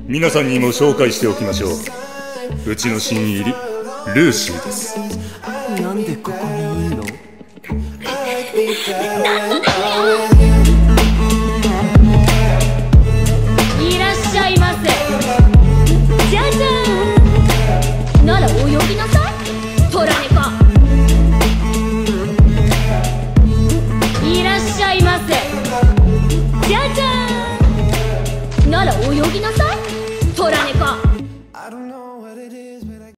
皆さんにも紹介しておきましょう。うちの新入りルーシーです。 なんでここにいんの？ いらっしゃいませ。じゃじゃん。なら泳ぎなさい、トラネコ。いらっしゃいませ。じゃじゃん。なら泳ぎなさい、トラネコ。